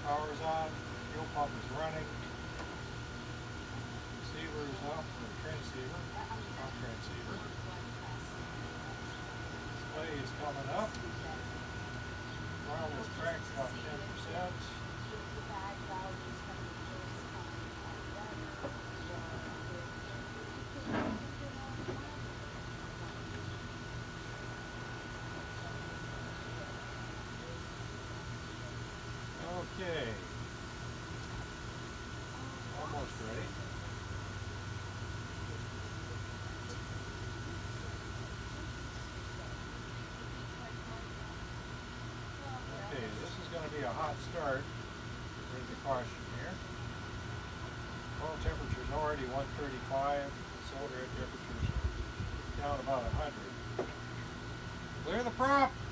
Power's on, fuel pump is running, receiver is up, or transceiver, pump transceiver. Display is coming up. Throttle is cranked about 10%. Okay, almost ready. Okay, this is going to be a hot start. There's the caution here. Oil temperature is already 135. Cylinder head temperature is down about 100. Clear the prop!